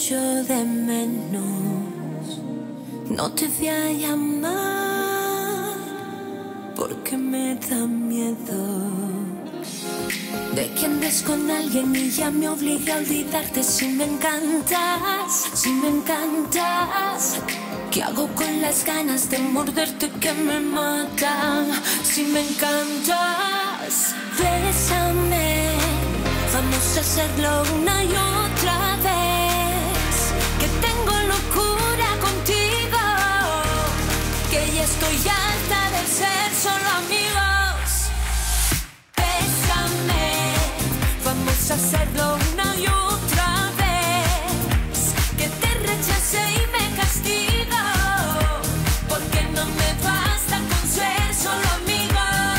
echo de menos. No te voy a llamar porque me da miedo de que andes con alguien y ya me obligue a olvidarte. Si me encantas, si me encantas, ¿qué hago con las ganas de morderte que me matan? Si me encantas, bésame, vamos a hacerlo una y otra vez. Que tengo locura contigo, que ya estoy harta de ser solo amigos. Bésame, vamos a hacerlo una y otra vez. Que te rechace y me castigo, porque no me basta con ser solo amigos.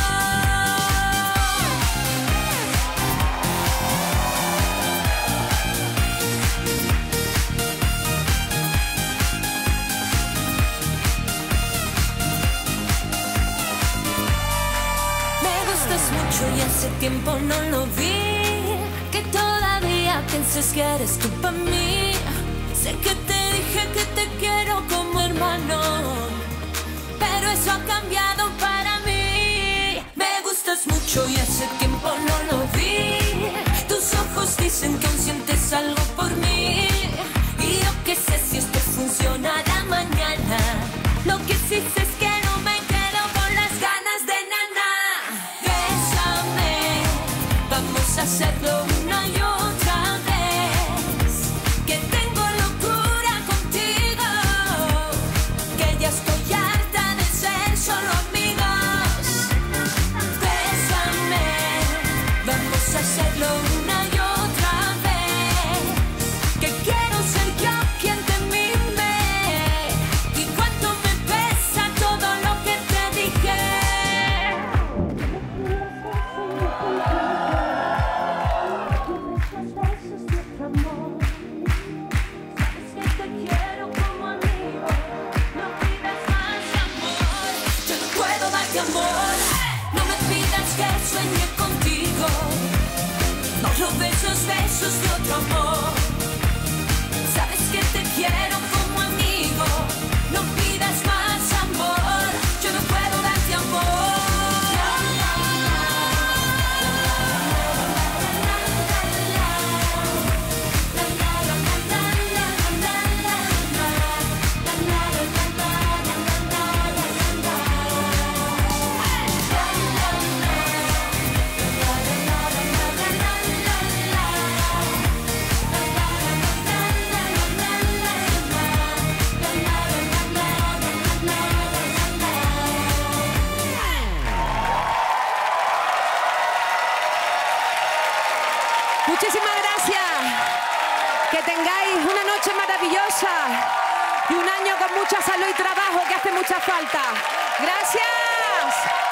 Me gustas mucho y hace tiempo no lo vi. Que todavía pienses que eres tú para mí. Sé que te dije que te quiero como hermano, pero eso ha cambiado para mí. Me gustas mucho y hace tiempo no lo vi. Tus ojos dicen que aún sientes algo por mí, y yo qué sé si esto funcionará mañana. Lo que sí sé es que no me quedo con las ganas de nana. Bésame, vamos a hacerlo una y otra vez. Que tengo locura contigo, que ya estoy harta de ser solo amigos. Bésame, vamos a hacerlo una y otra vez. Que quiero ser yo quien te mime, y cuánto me pesa todo lo que te dije. Sabes que te quiero como amigo, no pidas más amor. Yo no puedo darte amor, no me pidas que sueñe contigo. No robes los besos de otro amor. Sabes que te quiero como amigo, no pidas más amor. Yo no puedo darte amor. Muchísimas gracias. Que tengáis una noche maravillosa y un año con mucha salud y trabajo que hace mucha falta. Gracias.